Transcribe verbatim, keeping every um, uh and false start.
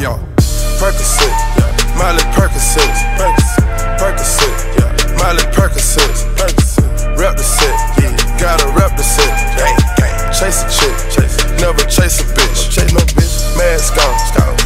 yo. Percocet, yeah. Miley Percocet, Percocet, Percocet, yeah. Miley Percocet, Percocet. Rep the set, yeah. Gotta rep the set, yeah. Chase a chick, chase. Never chase a bitch, chase no bitch. Mask on,